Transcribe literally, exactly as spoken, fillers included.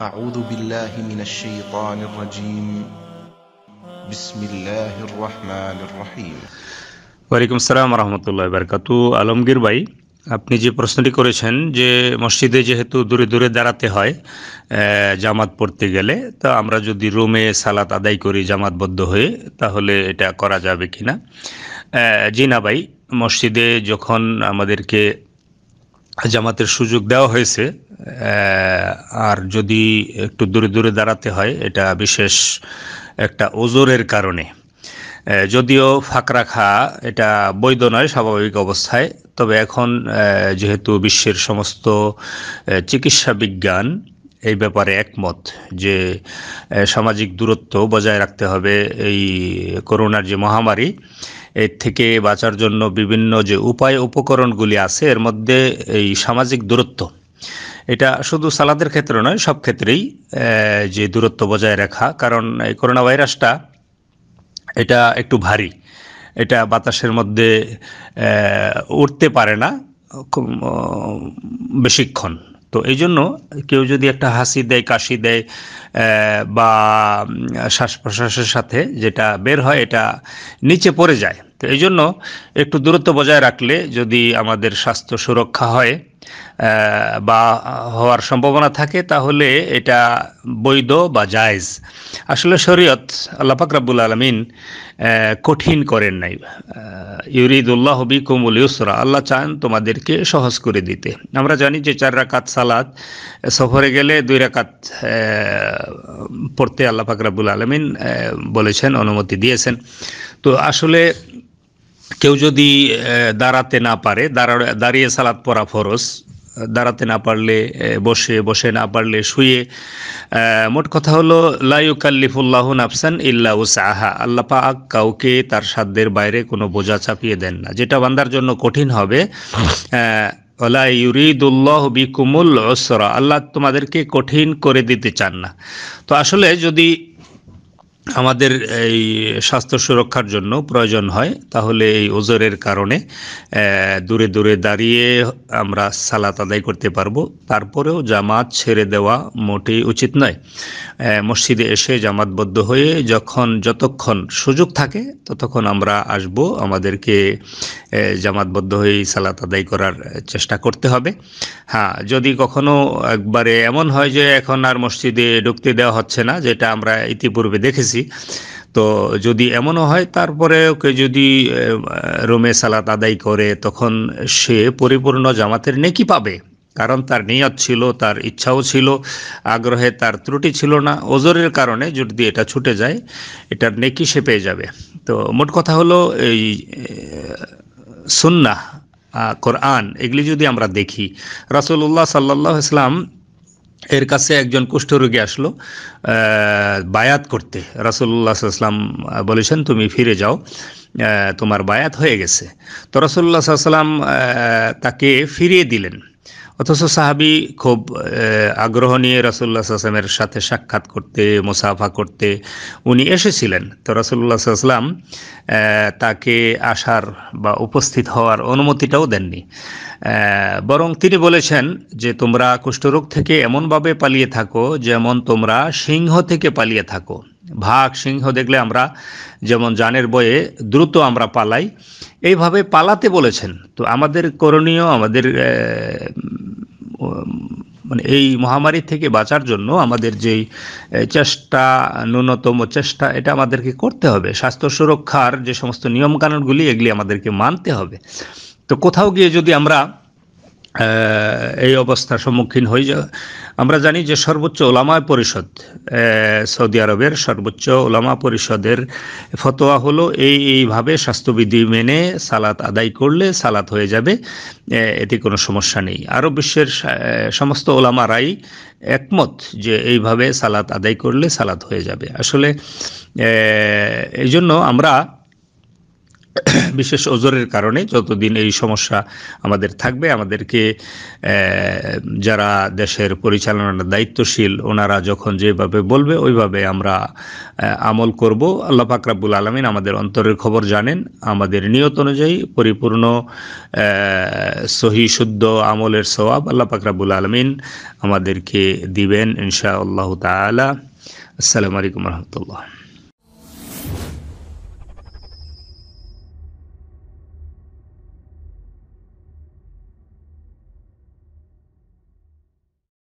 أعوذ بالله من الشيطان الرجيم بسم الله الرحمن الرحيم ওয়ালাইকুম আসসালাম রহমতুল্লাহ বারকাতু। আলমগীর ভাই, আপনি যে প্রশ্নটি করেছেন যে মসজিদে যেহেতু দূরে দূরে দাঁড়াতে হয় জামাত পড়তে গেলে, তা আমরা যদি রুমে সালাত আদায় করি জামাতবদ্ধ হয়ে, তাহলে এটা করা যাবে কিনা? জি না ভাই, মসজিদে যখন আমাদেরকে জামাতের সুযোগ দেওয়া হয়েছে, আর যদি একটু দূরে দূরে দাঁড়াতে হয়, এটা বিশেষ একটা ওজোরের কারণে, যদিও ফাঁক রাখা এটা বৈধ নয় স্বাভাবিক অবস্থায়, তবে এখন যেহেতু বিশ্বের সমস্ত চিকিৎসা বিজ্ঞান এই ব্যাপারে একমত যে সামাজিক দূরত্ব বজায় রাখতে হবে, এই করোনার যে মহামারী এর থেকে বাঁচার জন্য বিভিন্ন যে উপায় উপকরণগুলি আছে, এর মধ্যে এই সামাজিক দূরত্ব, এটা শুধু সালাদের ক্ষেত্রে নয়, সব ক্ষেত্রেই যে দূরত্ব বজায় রাখা। কারণ এই করোনা ভাইরাসটা এটা একটু ভারী, এটা বাতাসের মধ্যে উঠতে পারে না বেশিক্ষণ। তো এই জন্য কেউ যদি একটা হাসি দেয়, কাশি দেয় বা শ্বাস প্রশ্বাসের সাথে যেটা বের হয় এটা নিচে পড়ে যায়, তো এই জন্য একটু দূরত্ব বজায় রাখলে যদি আমাদের স্বাস্থ্য সুরক্ষা হয় বা হওয়ার সম্ভাবনা থাকে, তাহলে এটা বৈধ বা জায়েজ। আসলে শরীয়ত আল্লাহ পাক রব্বুল আলামিন কঠিন করেন নাই। ইউরিদুল্লাহ বিকুমুল ইউসরা, আল্লাহ চান তোমাদেরকে সহজ করে দিতে। আমরা জানি যে চার রাকাত সালাত সফরে গেলে দুই রাকাত পড়তে আল্লাহ পাক রব্বুল আলামিন বলেছেন, অনুমতি দিয়েছেন। তো আসলে কেউ যদি দাঁড়াতে না পারে, দাঁড়িয়ে সালাত পড়া ফরজ, দাঁড়াতে না পারলে বসে, বসে না পারলে শুয়ে, মোট কথা হলো লা ইউকাল্লিফুল্লাহু নাফসান ইল্লা উসআহা, আল্লাহ পাক কাউকে তার সাধ্যের বাইরে কোনো বোঝা চাপিয়ে দেন না। যেটা বান্দার জন্য কঠিন হবে, ওয়ালা ইউরিদুল্লাহু বিকুমুল উসরা, আল্লাহ তোমাদেরকে কঠিন করে দিতে চান না। তো আসলে যদি আমাদের এই স্বাস্থ্য সুরক্ষার জন্য প্রয়োজন হয়, তাহলে এই ওজরের কারণে দূরে দূরে দাঁড়িয়ে আমরা সালাত আদায় করতে পারবো। তারপরেও জামাত ছেড়ে দেওয়া মোটেই উচিত নয়। মসজিদে এসে জামাতবদ্ধ হয়ে যখন যতক্ষণ সুযোগ থাকে ততক্ষণ আমরা আসব, আমাদেরকে জামাতবদ্ধ হয়ে সালাত আদায় করার চেষ্টা করতে হবে। হ্যাঁ, যদি কখনো একবারে এমন হয় যে এখন আর মসজিদে ঢুকতে দেওয়া হচ্ছে না, যেটা আমরা ইতিপূর্বে দেখেছি, তো যদি এমনও হয়, তারপরে ওকে যদি রুমে সালাত আদায় করে, তখন সে পরিপূর্ণ জামাতের নেকি পাবে। কারণ তার নিয়ত ছিল, তার ইচ্ছাও ছিল, আগ্রহে তার ত্রুটি ছিল না। ওজরের কারণে যদি এটা ছুটে যায়, এটার নেকি সে পেয়ে যাবে। তো মোট কথা হলো, এই সুন্নাহ, কোরআন, এগুলি যদি আমরা দেখি, রাসূলুল্লাহ সাল্লাল্লাহু আলাইহি ওয়াসাল্লাম এর কাছে একজন কুষ্ঠরোগী আসলো বায়াত করতে। রাসূলুল্লাহ সাল্লাল্লাহু আলাইহি ওয়াসাল্লাম বলেছেন, তুমি ফিরে যাও, তোমার বায়াত হয়ে গেছে। তো রাসূলুল্লাহ সাল্লাল্লাহু আলাইহি ওয়াসাল্লাম তাকে ফিরিয়ে দিলেন। অথচ সাহাবী খুব আগ্রহ নিয়ে রাসূলুল্লাহ সাল্লাল্লাহু আলাইহি ওয়াসাল্লামের সাথে সাক্ষাৎ করতে, মুসাফা করতে উনি এসেছিলেন। তো রাসূলুল্লাহ সাল্লাল্লাহু আলাইহি ওয়াসাল্লাম তাকে আসার বা উপস্থিত হওয়ার অনুমতিটাও দেননি, বরং তিনি বলেছেন যে তোমরা কুষ্ঠরোগ থেকে এমনভাবে পালিয়ে থাকো যেমন তোমরা সিংহ থেকে পালিয়ে থাকো। ভাগ, সিংহ দেখলে আমরা যেমন জানের ভয়ে দ্রুত আমরা পালাই, এইভাবে পালাতে বলেছেন। তো আমাদের করণীয়, আমাদের মানে এই মহামারী থেকে বাঁচার জন্য আমাদের যেই চেষ্টা, ন্যূনতম চেষ্টা, এটা আমাদেরকে করতে হবে। স্বাস্থ্য সুরক্ষার যে সমস্ত নিয়মকানুনগুলি, এগুলি আমাদেরকে মানতে হবে। তো কোথাও গিয়ে যদি আমরা এই অবস্থার সম্মুখীন হয়ে যায়, আমরা জানি যে সর্বোচ্চ ওলামা পরিষদ, সৌদি আরবের সর্বোচ্চ ওলামা পরিষদের ফতোয়া হলো এই এইভাবে স্বাস্থ্যবিধি মেনে সালাত আদায় করলে সালাত হয়ে যাবে, এতে কোনো সমস্যা নেই। আরব বিশ্বের সমস্ত ওলামারাই একমত যে এইভাবে সালাত আদায় করলে সালাত হয়ে যাবে। আসলে এই জন্য আমরা বিশেষ ওজরের কারণে যতদিন এই সমস্যা আমাদের থাকবে, আমাদেরকে যারা দেশের পরিচালনার দায়িত্বশীল ওনারা যখন যেভাবে বলবে ওইভাবে আমরা আমল করব। আল্লাহ পাক রব্বুল আলামিন আমাদের অন্তরের খবর জানেন, আমাদের নিয়ত অনুযায়ী পরিপূর্ণ সহি শুদ্ধ আমলের সওয়াব আল্লাহ পাক রব্বুল আলামিন আমাদেরকে দিবেন ইনশাআল্লাহ তাআলা। আসসালামু আলাইকুম ওয়া রাহমাতুল্লাহ।